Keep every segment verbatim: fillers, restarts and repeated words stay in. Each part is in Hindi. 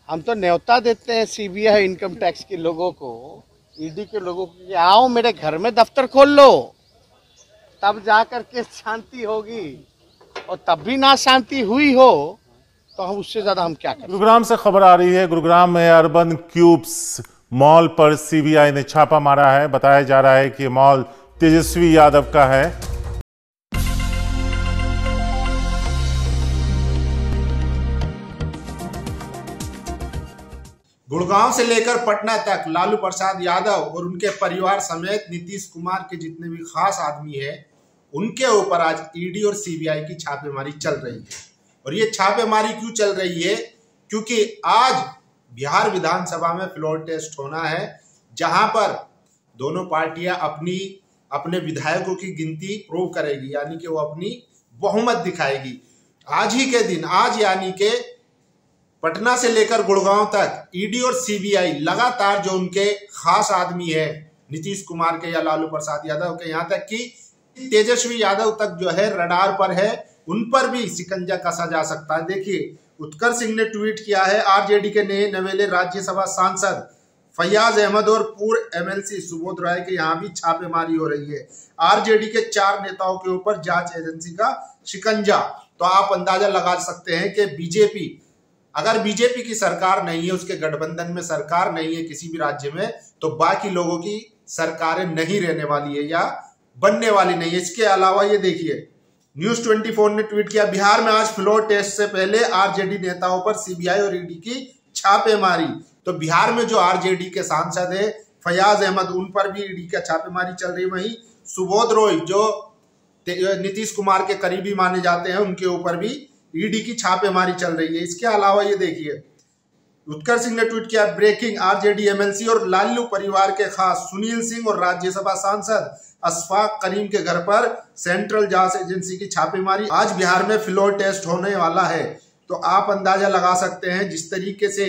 हम तो न्योता देते हैं सीबीआई इनकम टैक्स के लोगों को, ईडी के लोगों को कि आओ मेरे घर में दफ्तर खोल लो, तब जाकर के शांति होगी। और तब भी ना शांति हुई हो तो हम उससे ज्यादा हम क्या करें। गुरुग्राम से खबर आ रही है। गुरुग्राम में अर्बन क्यूब्स मॉल पर सीबीआई ने छापा मारा है। बताया जा रहा है कि मॉल तेजस्वी यादव का है। गुड़गांव से लेकर पटना तक लालू प्रसाद यादव और उनके परिवार समेत नीतीश कुमार के जितने भी खास आदमी है उनके ऊपर आज ईडी और सीबीआई की छापेमारी चल रही है। और ये छापेमारी क्यों चल रही है? क्योंकि आज बिहार विधानसभा में फ्लोर टेस्ट होना है, जहां पर दोनों पार्टियां अपनी अपने विधायकों की गिनती प्रूव करेगी, यानी कि वो अपनी बहुमत दिखाएगी। आज ही के दिन, आज यानी के पटना से लेकर गुड़गांव तक ईडी और सीबीआई लगातार जो उनके खास आदमी है नीतीश कुमार के या लालू प्रसाद यादव के, यहाँ तक कि तेजस्वी यादव तक जो है रडार पर है, उन पर भी शिकंजा कसा जा सकता है। देखिए, उत्कर्ष सिंह ने ट्वीट किया है, आरजेडी के नए नवेले राज्यसभा सांसद फैयाज अहमद और पूर्व एमएलसी सुबोध राय के यहाँ भी छापेमारी हो रही है। आरजेडी के चार नेताओं के ऊपर जांच एजेंसी का शिकंजा। तो आप अंदाजा लगा सकते हैं कि बीजेपी, अगर बीजेपी की सरकार नहीं है, उसके गठबंधन में सरकार नहीं है किसी भी राज्य में, तो बाकी लोगों की सरकारें नहीं रहने वाली है या बनने वाली नहीं है। इसके अलावा ये देखिए, न्यूज ट्वेंटी फोर ने ट्वीट किया, बिहार में आज फ्लोर टेस्ट से पहले आरजेडी नेताओं पर सीबीआई और ईडी की छापेमारी। तो बिहार में जो आरजेडी के सांसद है फैयाज अहमद, उन पर भी ईडी का छापेमारी चल रही है। वहीं सुबोध रॉय जो नीतीश कुमार के करीबी माने जाते हैं, उनके ऊपर भी ईडी की छापेमारी चल रही है। इसके अलावा ये देखिए, उत्कर्ष सिंह ने ट्वीट किया, ब्रेकिंग, आरजेडी एमएलसी और लालू परिवार के खास सुनील सिंह और राज्यसभा सांसद अशफाक करीम के घर पर सेंट्रल जांच एजेंसी की छापेमारी। आज बिहार में फ्लोर टेस्ट होने वाला है। तो आप अंदाजा लगा सकते हैं जिस तरीके से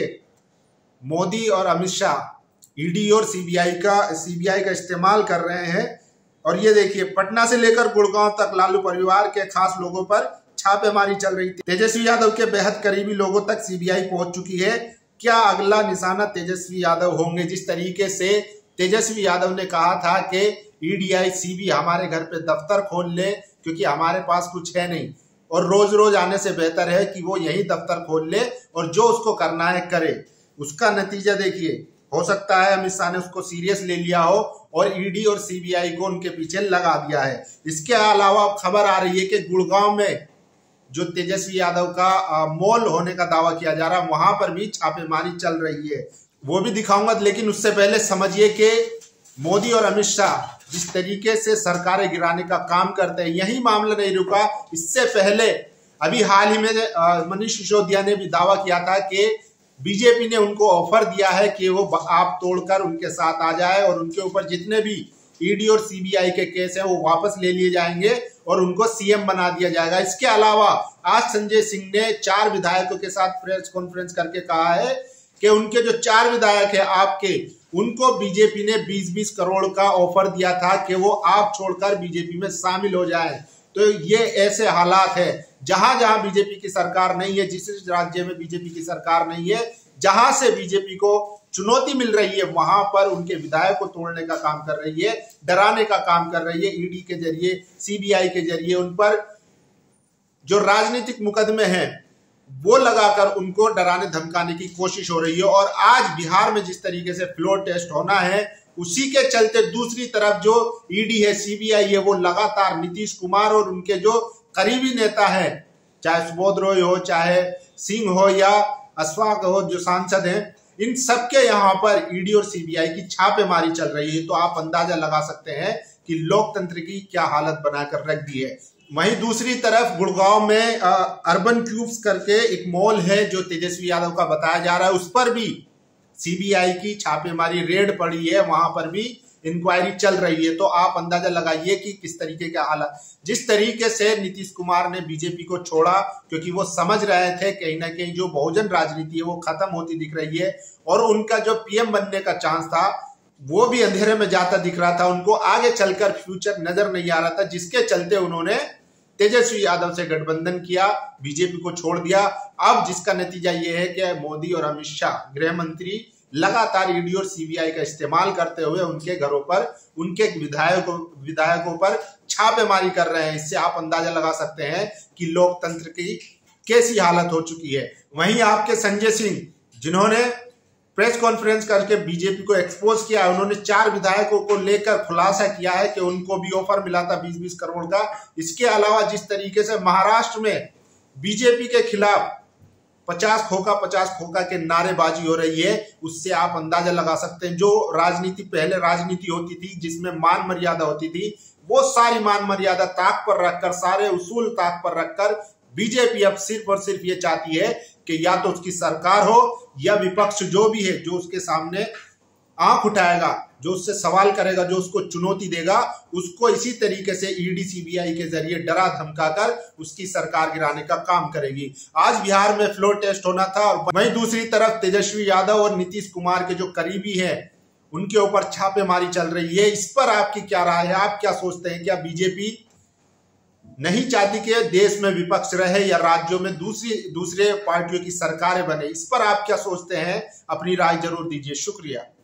मोदी और अमित शाह ईडी और सीबीआई का सीबीआई का इस्तेमाल कर रहे हैं। और ये देखिए, पटना से लेकर गुड़गांव तक लालू परिवार के खास लोगों पर छापेमारी चल रही थी। तेजस्वी यादव के बेहद करीबी लोगों तक सीबीआई पहुंच चुकी है। क्या अगला निशाना तेजस्वी यादव होंगे? जिस तरीके से तेजस्वी यादव ने कहा था कि ईडीआई सीबी हमारे घर पे दफ्तर खोल ले, क्योंकि हमारे पास कुछ है नहीं और रोज रोज आने से बेहतर है कि वो यही दफ्तर खोल ले और जो उसको करना है करे। उसका नतीजा देखिए, हो सकता है अमित शाह ने उसको सीरियस ले लिया हो और ईडी और सीबीआई को उनके पीछे लगा दिया है। इसके अलावा खबर आ रही है कि गुड़गांव में जो तेजस्वी यादव का मॉल होने का दावा किया जा रहा है, वहां पर भी छापेमारी चल रही है, वो भी दिखाऊंगा। लेकिन उससे पहले समझिए कि मोदी और अमित शाह जिस तरीके से सरकारें गिराने का काम करते हैं, यही मामला नहीं रुका। इससे पहले अभी हाल ही में मनीष सिसोदिया ने भी दावा किया था कि बीजेपी ने उनको ऑफर दिया है कि वो आप तोड़कर उनके साथ आ जाए और उनके ऊपर जितने भी ईडी और सीबीआई के केस है वो वापस ले लिए जाएंगे और उनको सीएम बना दिया जाएगा। इसके अलावा आज संजय सिंह ने चार विधायकों के साथ प्रेस कॉन्फ्रेंस करके कहा है कि उनके जो चार विधायक है आपके, उनको बीजेपी ने बीस बीस करोड़ का ऑफर दिया था कि वो आप छोड़कर बीजेपी में शामिल हो जाएं। तो ये ऐसे हालात है, जहां जहां बीजेपी की सरकार नहीं है, जिस राज्य में बीजेपी की सरकार नहीं है, जहां से बीजेपी को चुनौती मिल रही है, वहां पर उनके विधायक को तोड़ने का काम कर रही है, डराने का काम कर रही है ईडी के जरिए, सीबीआई के जरिए। उन पर जो राजनीतिक मुकदमे हैं वो लगाकर उनको डराने धमकाने की कोशिश हो रही है। और आज बिहार में जिस तरीके से फ्लोर टेस्ट होना है, उसी के चलते दूसरी तरफ जो ईडी है, सीबीआई है, वो लगातार नीतीश कुमार और उनके जो करीबी नेता है, चाहे सुबोध रॉय हो, चाहे सिंह हो या अशफाक हो, जो सांसद हैं, इन सबके यहाँ पर ईडी और सीबीआई की छापेमारी चल रही है। तो आप अंदाजा लगा सकते हैं कि लोकतंत्र की क्या हालत बनाकर रख दी है। वहीं दूसरी तरफ गुड़गांव में आ, अर्बन क्यूब्स करके एक मॉल है जो तेजस्वी यादव का बताया जा रहा है, उस पर भी सीबीआई की छापेमारी रेड पड़ी है, वहां पर भी इंक्वायरी चल रही है। तो आप अंदाजा लगाइए कि किस तरीके का हालत, जिस तरीके से नीतीश कुमार ने बीजेपी को छोड़ा, क्योंकि वो समझ रहे थे कहीं ना कहीं जो बहुजन राजनीति है वो खत्म होती दिख रही है और उनका जो पीएम बनने का चांस था वो भी अंधेरे में जाता दिख रहा था, उनको आगे चलकर फ्यूचर नजर नहीं आ रहा था, जिसके चलते उन्होंने तेजस्वी यादव से गठबंधन किया, बीजेपी को छोड़ दिया। अब जिसका नतीजा ये है कि मोदी और अमित शाह गृह मंत्री लगातार ईडी और सीबीआई का इस्तेमाल करते हुए उनके घरों पर, उनके विधायकों विधायकों पर छापेमारी कर रहे हैं। इससे आप अंदाजा लगा सकते हैं कि लोकतंत्र की कैसी हालत हो चुकी है। वहीं आपके संजय सिंह, जिन्होंने प्रेस कॉन्फ्रेंस करके बीजेपी को एक्सपोज किया, उन्होंने चार विधायकों को लेकर खुलासा किया है कि उनको भी ऑफर मिला था बीस बीस करोड़ का। इसके अलावा जिस तरीके से महाराष्ट्र में बीजेपी के खिलाफ पचास खोखा पचास खोखा के नारेबाजी हो रही है, उससे आप अंदाजा लगा सकते हैं। जो राजनीति पहले राजनीति होती थी जिसमें मान मर्यादा होती थी, वो सारी मान मर्यादा ताक पर रखकर, सारे उसूल ताक पर रखकर बीजेपी अब सिर्फ और सिर्फ ये चाहती है कि या तो उसकी सरकार हो या विपक्ष जो भी है, जो उसके सामने आंख उठाएगा, जो उससे सवाल करेगा, जो उसको चुनौती देगा, उसको इसी तरीके से ईडी सीबीआई के जरिए डरा धमकाकर उसकी सरकार गिराने का काम करेगी। आज बिहार में फ्लोर टेस्ट होना था और वहीं दूसरी तरफ तेजस्वी यादव और नीतीश कुमार के जो करीबी हैं उनके ऊपर छापेमारी चल रही है। इस पर आपकी क्या राय है? आप क्या सोचते हैं? क्या बीजेपी नहीं चाहती कि देश में विपक्ष रहे या राज्यों में दूसरी दूसरे पार्टियों की सरकारें बने? इस पर आप क्या सोचते हैं? अपनी राय जरूर दीजिए। शुक्रिया।